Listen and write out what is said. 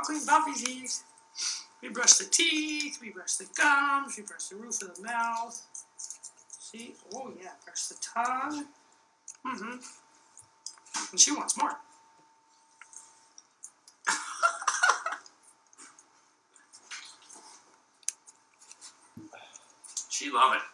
clean puppy teeth. We brush the teeth, we brush the gums, we brush the roof of the mouth. See? Oh yeah, brush the tongue. And she wants more. She love it.